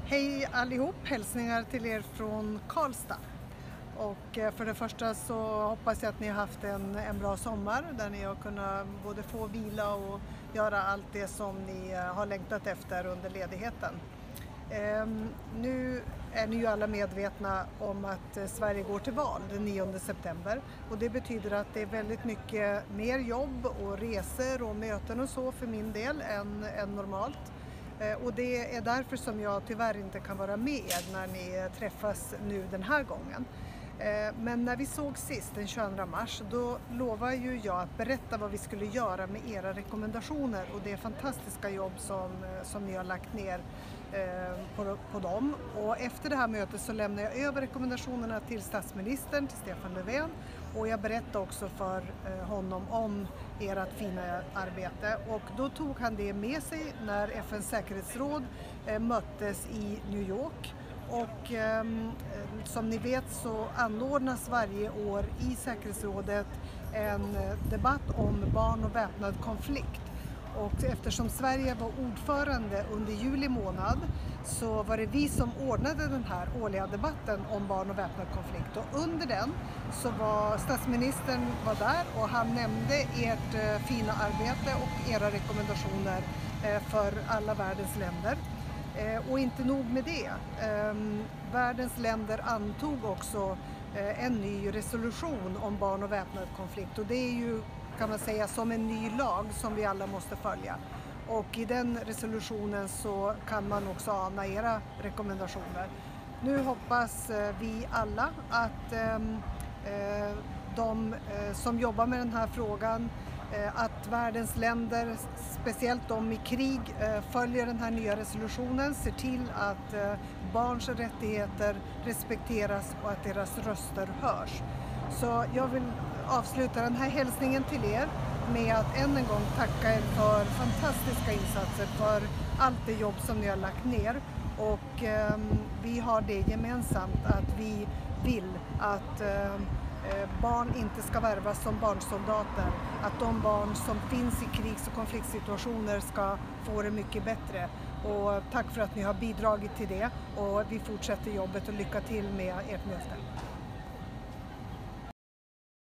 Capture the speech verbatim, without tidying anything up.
Hej allihop, hälsningar till er från Karlstad. Och eh, för det första så hoppas jag att ni har haft en, en bra sommar där ni har kunnat både få vila och göra allt det som ni eh, har längtat efter under ledigheten. Ehm, nu är ni ju alla medvetna om att eh, Sverige går till val den nionde september och det betyder att det är väldigt mycket mer jobb och resor och möten och så för min del än, än normalt. Eh, Och det är därför som jag tyvärr inte kan vara med er när ni träffas nu den här gången. Eh, Men när vi såg sist den tjugoandra mars, då lovade ju jag att berätta vad vi skulle göra med era rekommendationer och det fantastiska jobb som, eh, som ni har lagt ner eh, på, på dem. Och efter det här mötet så lämnar jag över rekommendationerna till statsministern, till Stefan Löfven, och jag berättade också för eh, honom om ert fina arbete. Och då tog han det med sig när F N:s säkerhetsråd eh, möttes i New York. Och eh, som ni vet så anordnas varje år i säkerhetsrådet en debatt om barn och väpnad konflikt. Och eftersom Sverige var ordförande under juli månad så var det vi som ordnade den här årliga debatten om barn och väpnad konflikt. Och under den så var statsministern var där och han nämnde ert eh, fina arbete och era rekommendationer eh, för alla världens länder. Eh, och inte nog med det. Eh, världens länder antog också eh, en ny resolution om barn och väpnad konflikt. Och det är ju, kan man säga, som en ny lag som vi alla måste följa. Och i den resolutionen så kan man också ana era rekommendationer. Nu hoppas eh, vi alla att ehm, eh, de eh, som jobbar med den här frågan, eh, att världens länder, speciellt de i krig, eh, följer den här nya resolutionen, ser till att eh, barns rättigheter respekteras och att deras röster hörs. Så jag vill avsluta den här hälsningen till er med att än en gång tacka er för fantastiska insatser, för allt det jobb som ni har lagt ner. Och eh, vi har det gemensamt att vi vill att eh, barn inte ska värvas som barnsoldater. Att de barn som finns i krigs- och konfliktsituationer ska få det mycket bättre. Och tack för att ni har bidragit till det och vi fortsätter jobbet och lycka till med ert möte.